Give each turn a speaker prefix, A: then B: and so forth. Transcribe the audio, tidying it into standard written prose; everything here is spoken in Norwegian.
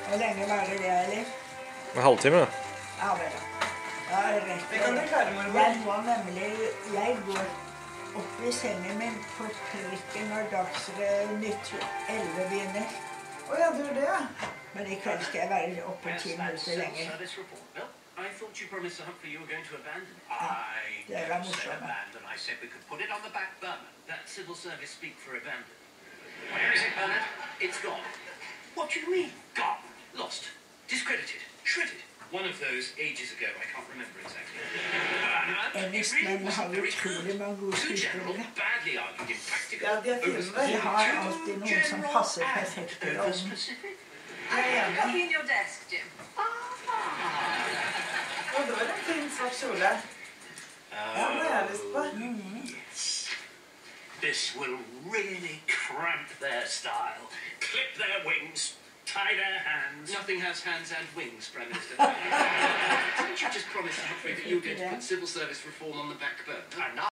A: Hvor lenge var det, eller?
B: En halvtime, da.
A: Ja, vel da. Ja,
C: Det kan du klare, mormor.
A: Jeg var nemlig, jeg går opp i sengen min på trikken når Dagsnytt 11 begynner.
C: Ja, du gjør det, ja.
A: Men i kveld skal jeg være oppe 10 minutter lenger.
D: I thought you promised Humphrey you were going to abandon it. I
A: Yeah,
D: never
A: that was
D: said
A: right.
D: abandon. I said we could put it on the back burner. That civil service speak for abandon. Where is it, Bernard? It's gone. What do you mean, gone? Lost. Discredited. Shredded. One of those ages ago. I can't remember exactly.
A: Engelskmenn har utrolig mange gode
D: Too general,
A: skuespillere.
D: badly argued, impractical.
C: Ja, de er fine
A: De
C: der.
A: har alltid noen som passer perfekt til rollen.
D: Specific.
C: Jeg er enig.
E: Copy in your desk, Jim.
C: Og det var en fin svart kjole. Ja, det har jeg lyst på.
D: This will really cramp their style. Clip their wings, tie their hands. Nothing has hands and wings, Prime Minister. Didn't you just promise Humphrey that you were going to put civil service reform on the back burner?